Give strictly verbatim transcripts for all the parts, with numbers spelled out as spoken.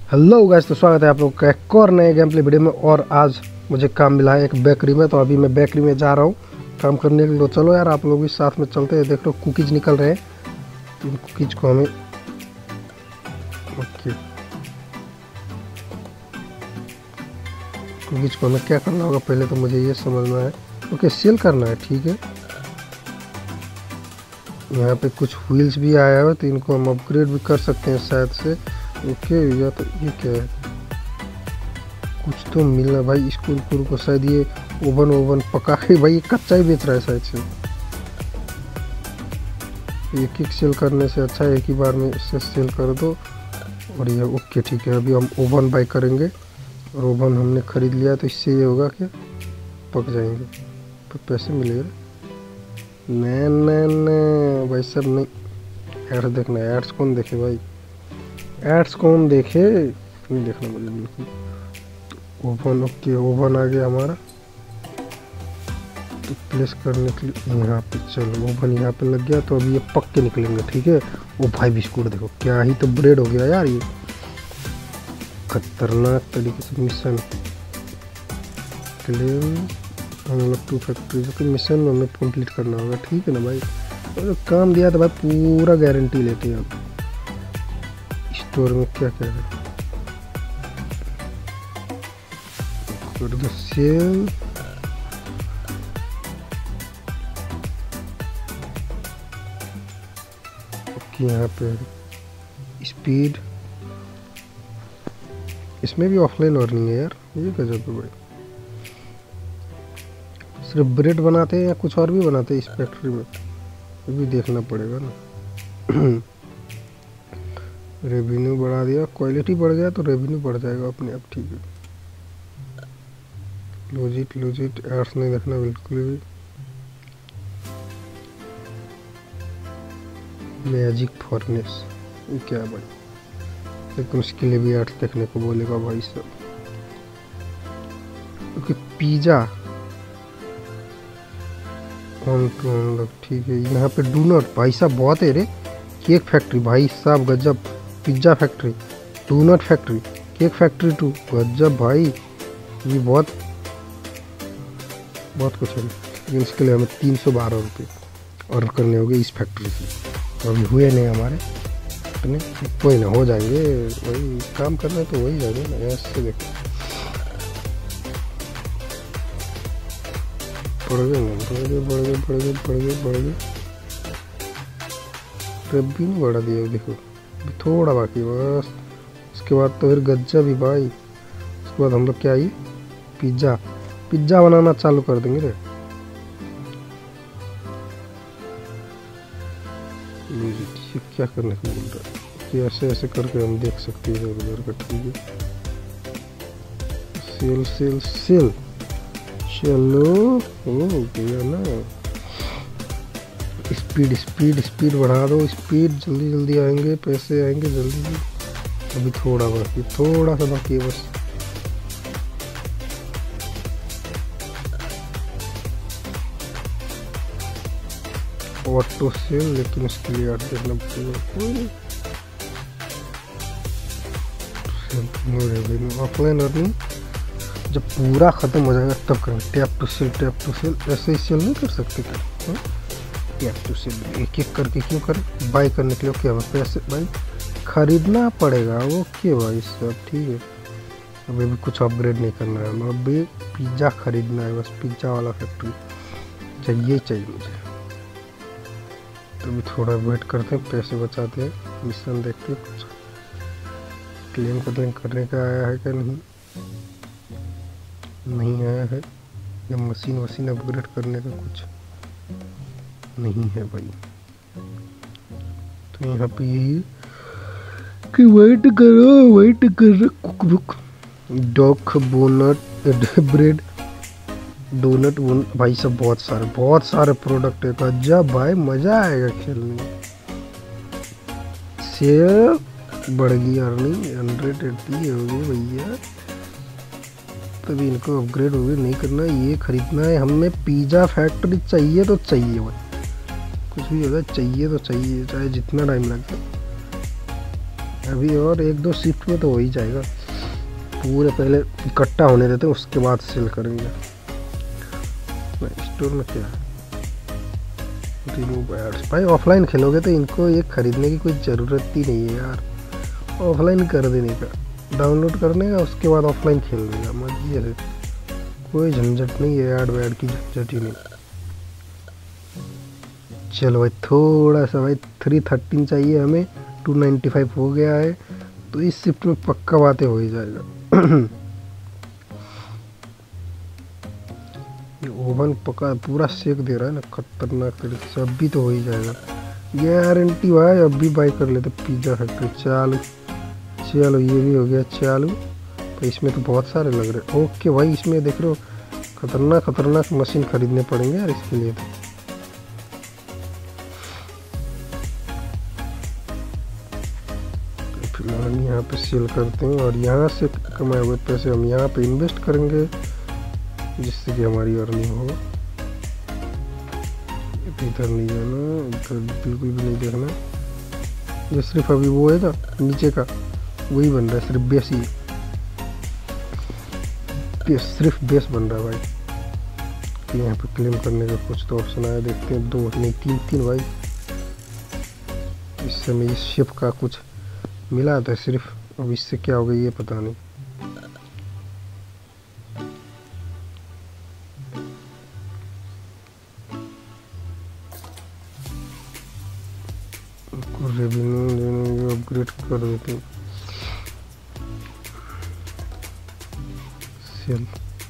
Hello guys, तो स्वागत है आप लोग का एक और नए गेम प्ले वीडियो में। और आज मुझे काम मिला है एक बेकरी में, तो अभी मैं बेकरी में जा रहा हूँ काम करने के लिए। तो चलो यार, आप लोग भी साथ में चलते हैं। देख लो कुकीज़ निकल रहे हैं, तो इन कुकीज़ को हमें ओके कुकीज़ को हमें क्या करना होगा पहले तो मुझे ये समझना है। ओके, सेल करना है, ठीक है। यहाँ पे कुछ व्हील्स भी आया है, तो इनको हम अपग्रेड भी कर सकते हैं शायद से। ओके, या तो ये क्या है, कुछ तो मिलना भाई। इसको इनको को शायद ये ओवन ओवन पका के भाई ये कच्चा ही बेच रहा है शायद से। एक एक सेल करने से अच्छा है एक ही बार में इसे सेल कर दो। और ये ओके ठीक है। अभी हम ओवन बाई करेंगे और ओवन हमने ख़रीद लिया, तो इससे ये होगा क्या, पक जाएंगे तो पैसे मिलेगा। नहीं नहीं नहीं भाई सब नहीं, एड्स देखना है। एड्स कौन देखे भाई, एड्स कौन देखे, नहीं देखना मुझे बिल्कुल। ओवन ओके, ओवन आ गया हमारा। तो प्लेस करने के लिए यहाँ पे चलो, ओवन यहाँ पे लग गया, तो अभी ये पक के निकलेंगे, ठीक है। ओ भाई बिस्कुट देखो, क्या ही तो ब्रेड हो गया यार, ये खतरनाक तरीके से mission claim unlock to factory जो कि मिशन में हमें कंप्लीट करना होगा, ठीक है ना भाई। और काम दिया तो भाई पूरा गारंटी लेते हैं। अब स्टोर में क्या क्या है, सेल यहाँ पे स्पीड, इसमें भी ऑफलाइन अर्निंग है यार, ये गजब है भाई। सिर्फ ब्रेड बनाते हैं या कुछ और भी बनाते हैं इस फैक्ट्री में, ये भी देखना पड़ेगा ना। रेवेन्यू बढ़ा दिया, क्वालिटी बढ़ गया तो रेवेन्यू बढ़ जाएगा अपने आप, ठीक है। लॉजिट लॉजिट एड्स नहीं देखना बिल्कुल भी। मैजिक फर्नेस ये क्या है भाई, लेकिन उसके लिए भी एड्स देखने को बोलेगा भाई सब। Okay, pizza on to on, ठीक है। यहाँ पे डोनट भाई साहब बहुत है रे। केक फैक्ट्री भाई साहब गजब, pizza factory, donut factory, cake factory two, गजब भाई। ये बहुत बहुत कुछ है, लेकिन इसके लिए हमें तीन सौ बारह रुपये ऑर्डर करने होंगे इस फैक्ट्री से। तो अभी हुए नहीं हमारे इतने, कोई ना हो जाएंगे। वही काम करना तो वही जाएंगे ना। ऐसे देखो बढ़ गए ना, बढ़ गए बढ़ गए बढ़ गए बढ़ गए बढ़ गए ट्रिप भी नहीं बढ़ा दिया, देखो थोड़ा बाकी बस। उसके बाद तो फिर गज्जा भी भाई। उसके बाद हम लोग क्या, ये पिज़्ज़ा पिज़्ज़ा बनाना चालू कर देंगे रे। ये क्या करने को बोल रहा है कि ऐसे ऐसे करके हम देख सकते हैं इधर उधर का, ठीक है। सेल सेल सेल चलो हो गया ना। स्पीड स्पीड स्पीड बढ़ा दो, स्पीड जल्दी जल्दी आएंगे, पैसे आएंगे जल्दी। अभी थोड़ा बाकी, थोड़ा सा बाकी है बस। ऑटो सेल, लेकिन उसके लिए यार देखना पड़ेगा कोई ऑफलाइन अर्निंग जब पूरा ख़त्म हो जाएगा तब करेंगे। Tap to sell, tap to sell, ऐसे ही सेल नहीं कर सकते क्या? टैप टू सेल एक एक करके क्यों करें? बाई करने के लिए क्या हमें पैसे भाई खरीदना पड़ेगा। ओके भाई सब ठीक है। अभी भी कुछ अपग्रेड नहीं करना है, अभी पिज़्ज़ा खरीदना है बस, पिज़्ज़ा वाला फैक्ट्री चाहिए चाहिए मुझे। तो अभी थोड़ा वेट करते हैं, पैसे बचाते हैं, मिशन देखते हैं कुछ क्लेम को क्लेम करने का आया है क्या, नहीं नहीं आया है। या मशीन वशीन अपग्रेड करने का कुछ नहीं है भाई। तो यहाँ पे यही कि वेट करो वेट करो कुक रुक डॉक बोनट ब्रेड डोनट वोन भाई सब बहुत सारे बहुत सारे प्रोडक्ट है। गजब भाई, मजा आएगा खेलने में। सेल बढ़ गई, अर्निंग हंड्रेड एट्टी हो गई भैया। तभी इनको अपग्रेड वग्रेड नहीं करना, ये खरीदना है हमें। पिज़्ज़ा फैक्ट्री चाहिए तो चाहिए भाई, कुछ भी होगा चाहिए तो चाहिए, चाहे जितना टाइम लगे। अभी और एक दो शिफ्ट में तो हो ही जाएगा, पूरे पहले इकट्ठा होने देते हैं उसके बाद सेल करेंगे। स्टोर में क्या है, रिमूव एड्स। भाई ऑफलाइन खेलोगे तो इनको ये खरीदने की कोई ज़रूरत ही नहीं है यार, ऑफलाइन कर देने का, डाउनलोड करने का, उसके बाद ऑफलाइन खेलने का, मर्जी है, कोई झंझट नहीं है, ऐड वैड की झंझट ही नहीं। चलो भाई थोड़ा सा भाई थ्री थर्टीन चाहिए हमें, टू नाइन्टी फाइव हो गया है, तो इस शिफ्ट में पक्का बातें हो ही जाएगा। ओवन पका पूरा सेक दे रहा है ना खतरनाक तरीके से, अब भी तो हो ही जाएगा गारंटी भाई, अब भी बाई कर लेते पिज़्ज़ा फैक्ट्री। चालू चलो ये भी हो गया चालू, तो इसमें तो बहुत सारे लग रहे। ओके भाई इसमें देख रहे हो खतरनाक खतरनाक मशीन खरीदने पड़ेंगे यार इसके लिए तो। फिलहाल हम यहाँ पे सेल करते हैं और यहाँ से कमाए हुए पैसे हम यहाँ पे इन्वेस्ट करेंगे, जिससे कि हमारी अर्निंग हो। इधर नहीं जाना, इधर बिल्कुल भी नहीं देखना, ये सिर्फ अभी वो है ना नीचे का वही बन रहा है, सिर्फ बेस ही, बेस सिर्फ बेस बन रहा है भाई। यहाँ पे क्लेम करने का कुछ तो ऑप्शन आया, देखते हैं, दो नहीं तीन तीन भाई। इससे हमें इस शिप का कुछ मिला था सिर्फ, अब इससे क्या होगा ये पता नहीं। रेवेन्यू अपग्रेड कर देते हैं, सेल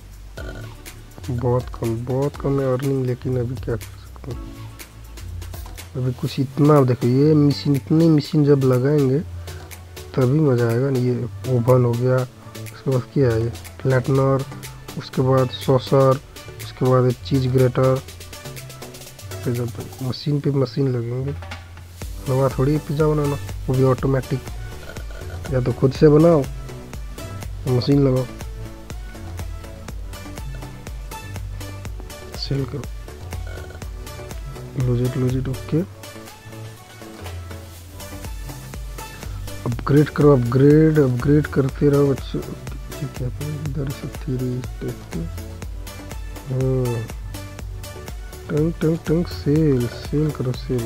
बहुत कम बहुत कम है अर्निंग, लेकिन अभी क्या कर सकते हैं, अभी कुछ इतना देखो, ये मशीन इतनी मशीन जब लगाएंगे तभी मज़ा आएगा ना। ये ओवन हो गया, उसके बाद क्या है ये फ्लैटनर, उसके बाद सॉसर, उसके बाद चीज़ ग्रेटर, फिर जब मशीन पे मशीन लगेंगे, नवा थोड़ी पिज़्ज़ा बनाना, वो भी ऑटोमेटिक, या तो खुद से बनाओ मशीन लगाओ, सेल करो, लॉजिट लॉजिट ओके, अपग्रेड करो, अपग्रेड अपग्रेड करते रहो बच्चों। क्या इधर से थ्री टंग टंग टंग सेल सेल करो सेल।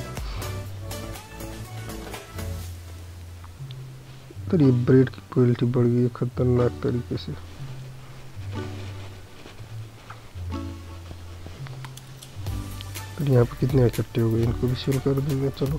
तो ये ब्रेड की क्वालिटी बढ़ गई है खतरनाक तरीके से। तो यहाँ पे कितने इकट्ठे हो गए, इनको भी सेल कर देंगे। चलो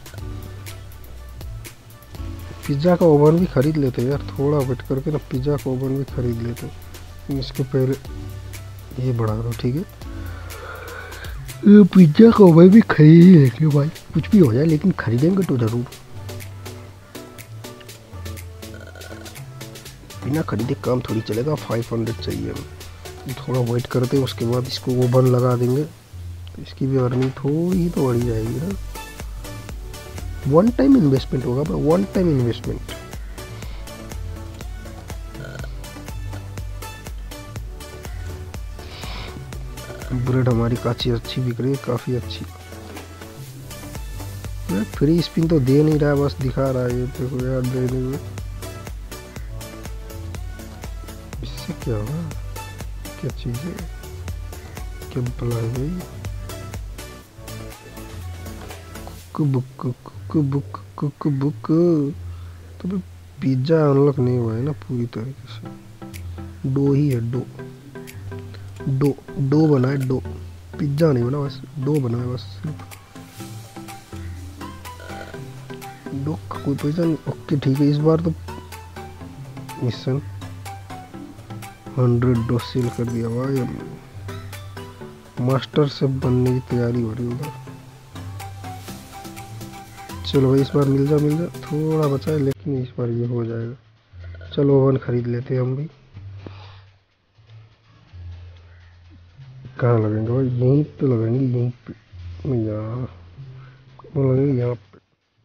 पिज़्ज़ा का ओवन भी खरीद लेते यार, थोड़ा वेट करके ना पिज़्ज़ा का ओवन भी खरीद लेते। इसके पहले ये बढ़ा दो, ठीक है, ये पिज़्ज़ा का ओवन भी खरीद लेंगे भाई, कुछ भी हो जाए लेकिन खरीदेंगे तो ज़रूर, बिना खरीदे काम थोड़ी चलेगा। फाइव हंड्रेड चाहिए हमें, थोड़ा वेट करते हैं, उसके बाद इसको ओवन लगा देंगे, तो इसकी भी अर्निंग थोड़ी तो बढ़ी जाएगी ना। वन टाइम इन्वेस्टमेंट होगा, वन टाइम इन्वेस्टमेंट। ब्रेड हमारी काफी अच्छी बिक रही है, काफी अच्छी। फ्री स्पिन तो दे नहीं रहा, बस दिखा रहा है ये देखो यार देने में। इससे क्या होगा, क्या चीज है, क्या बुला गई, book cook book cook book. तो भाई पिज़्ज़ा अनलॉक नहीं हुआ है ना पूरी तरीके से, डो ही है, डो डो डो बना है, डो पिज़्ज़ा नहीं बना, बस डो बना है, बस डो का कोई पैसा नहीं। ओके ठीक है, इस बार तो मिशन हंड्रेड डो सेल कर दिया भाई, मास्टर से बनने की तैयारी हो रही है उधर। चलो भाई इस बार मिल जा मिल जा, थोड़ा बचा है लेकिन इस बार ये हो जाएगा। चलो ओवन खरीद लेते हैं हम भी। कहाँ लगेंगे भाई, यहीं पे लगेंगे, यहीं पे यहाँ वो लगेंगे, यहाँ पे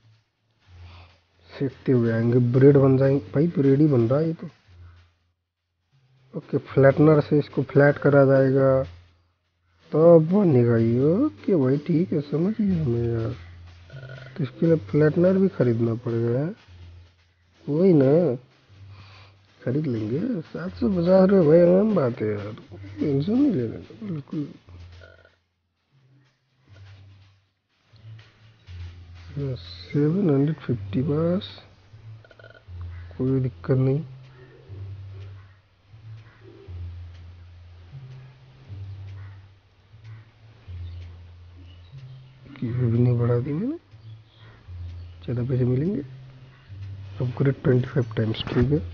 सेकते हुए आएंगे, ब्रेड बन जाएंगे भाई, ब्रेड ही बन रहा है ये तो। ओके फ्लैटनर से इसको फ्लैट करा जाएगा तो बनेगा ये। ओके भाई ठीक है, समझ गए हमें यार, तो इसके लिए फ्लैटनर भी खरीदना पड़ेगा। वही ना, खरीद लेंगे। सात सौ पचास रुपये भाई आम बात है यार, टेंशन नहीं लेना बिल्कुल। सेवन हंड्रेड फिफ्टी बस, कोई दिक्कत नहीं। भी नहीं बढ़ा दी मैंने, ज़्यादा पैसे मिलेंगे। अपग्रेड ट्वेंटी फाइव टाइम्स, ठीक है।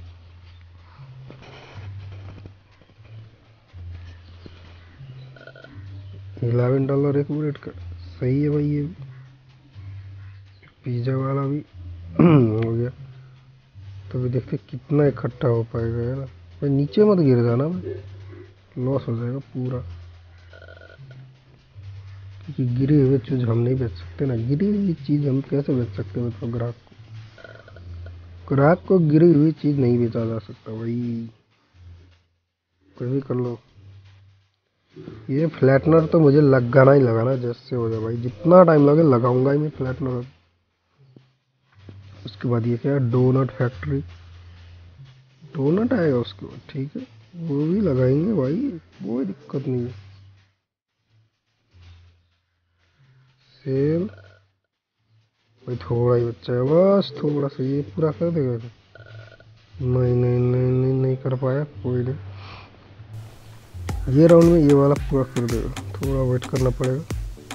इलेवन डॉलर एक ब्रेड का, सही है भाई। ये पिज़्ज़ा वाला भी हो गया। तो भी देखते कितना इकट्ठा हो पाएगा है ना भाई। नीचे मत गिर जाना भाई, लॉस हो जाएगा पूरा। क्योंकि गिरी हुई चीज़ हम नहीं बेच सकते ना। गिरी हुई चीज़ हम कैसे बेच सकते हैं मतलब ग्राहक को? ग्राहक को गिरी हुई चीज़ नहीं बेचा जा सकता भाई, कुछ भी कर लो। ये फ्लैटनर तो मुझे लगाना ही लगाना, जैसे हो जाए भाई, जितना टाइम लगे लगाऊंगा ही मैं फ्लैटनर। उसके बाद ये क्या, डोनट फैक्ट्री, डोनट आएगा उसके बाद, ठीक है, वो भी लगाएंगे भाई, कोई दिक्कत नहीं है। सेल भाई थोड़ा ही बच्चा है, बस थोड़ा सा, ये पूरा कर देगा। नहीं नहीं नहीं नहीं नहीं कर पाया, कोई नहीं। ये राउंड में ये वाला पूरा कर देगा, थोड़ा वेट करना पड़ेगा।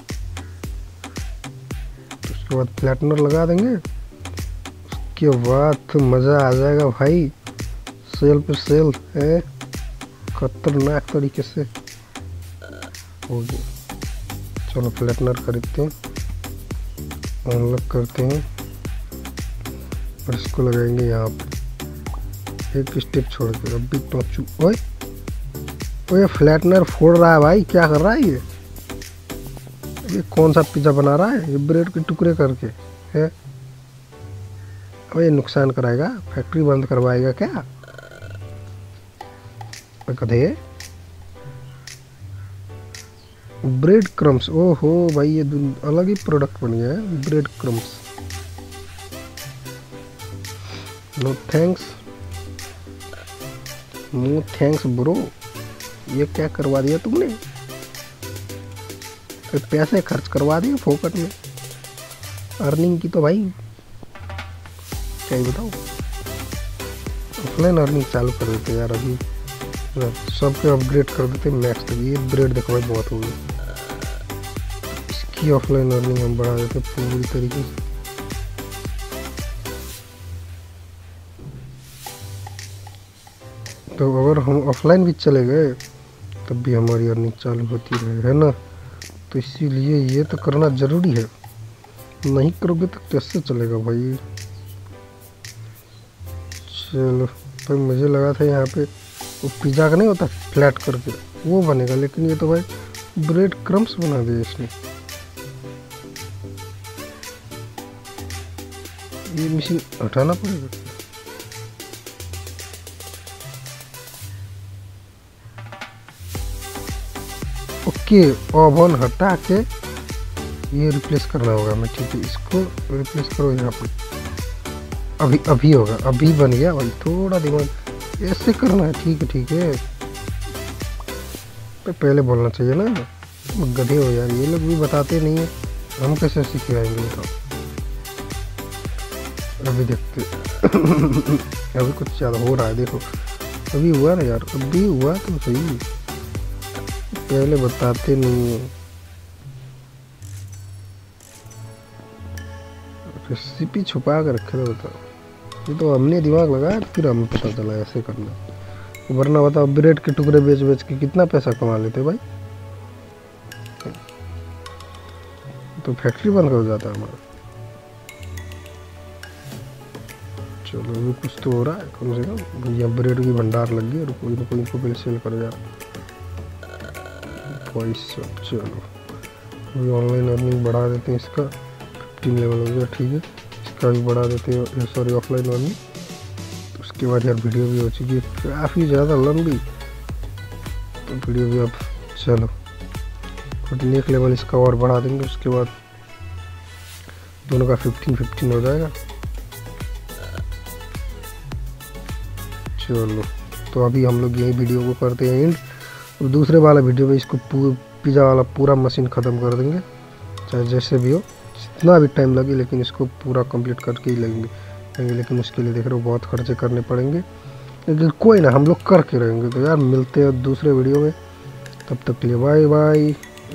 उसके बाद फ्लैटनर लगा देंगे, उसके बाद तो मज़ा आ जाएगा भाई। सेल पे सेल है, खतरनाक तरीके से हो गया। चलो फ्लैटनर खरीदते हैं, अनलॉक करते हैं और इसको लगाएंगे यहाँ पे एक स्टेप छोड़ के। अभी टोचू, ओए ओए फ्लैटनर फोड़ रहा है भाई, क्या कर रहा है ये? ये कौन सा पिज़्ज़ा बना रहा है ये ब्रेड के टुकड़े करके है? अब ये नुकसान कराएगा, फैक्ट्री बंद करवाएगा क्या कदे? ब्रेड क्रम्स, ओहो भाई ये अलग ही प्रोडक्ट बन गया है, bread crumbs. No thanks, no thanks bro. ये क्या करवा दिया तुमने? पैसे खर्च करवा दिए फोकट में। अर्निंग की तो भाई क्या ही बताओ, ऑफलाइन अर्निंग चालू कर देते यार। अभी सबके अपग्रेड कर देते मैक्स तक। ये ब्रेड देखो भाई बहुत हो गई, इसकी ऑफलाइन अर्निंग हम बढ़ा देते पूरी तरीके से। तो अगर हम ऑफलाइन भी चले गए तब भी हमारी अर्निंग चालू होती रहे, है ना। तो इसीलिए ये तो करना ज़रूरी है, नहीं करोगे तो कैसे चलेगा भाई। चलो भाई, मुझे लगा था यहाँ पे वो पिज़्ज़ा का नहीं होता फ्लैट करके वो बनेगा, लेकिन ये तो भाई ब्रेड क्रम्स बना दिया इसने। ये मशीन हटाना पड़ेगा। ओके, ओवन हटा के ये रिप्लेस करना होगा मैं, ठीक है। इसको रिप्लेस करो यहाँ पे, अभी अभी होगा, अभी बन गया भाई। थोड़ा दिमाग ऐसे करना है, ठीक है ठीक है। तो पहले बोलना चाहिए ना, गधे हो यार, ये लोग भी बताते नहीं है, हम कैसे सीख आएंगे बताओ। अभी देखते अभी कुछ ज़्यादा हो रहा है, देखो अभी हुआ ना यार, अभी हुआ तो सही, पहले बताते नहीं है। रेसिपी छुपा कर रखे थे बताओ, ये तो हमने दिमाग लगाया फिर हमें पता चला ऐसे करना। वरना बताओ ब्रेड के टुकड़े बेच बेच के कितना पैसा कमा लेते भाई, तो फैक्ट्री बंद कर जाता हमारा। चलो अभी कुछ तो हो रहा है कम से कम, भैया ब्रेड की भंडार लग गई और कोई ना कोई इनको बिल सेल करो यार भाई सब। चलो अभी ऑनलाइन अर्निंग बढ़ा देते हैं, इसका फिफ्टीन लेवल हो गया, ठीक है। इसका भी बढ़ा देते हैं, सॉरी ऑफलाइन अर्निंग। उसके बाद यार वीडियो भी हो चुकी है काफ़ी ज़्यादा लंबी, तो वीडियो भी अब चलो फोर्टीन एक लेवल इसका और बढ़ा देंगे। उसके बाद दोनों का फिफ्टीन फिफ्टीन हो जाएगा। चलो तो अभी हम लोग यही वीडियो को करते हैं एंड, और दूसरे वाला वीडियो में इसको पिज़्ज़ा वाला पूरा मशीन ख़त्म कर देंगे, चाहे जैसे भी हो, जितना भी टाइम लगे, लेकिन इसको पूरा कंप्लीट करके ही लगेंगे। लेकिन उसके लिए देख रहे हो बहुत खर्चे करने पड़ेंगे, लेकिन कोई ना, हम लोग करके रहेंगे। तो यार मिलते हैं दूसरे वीडियो में, तब तक के लिए बाय बाय।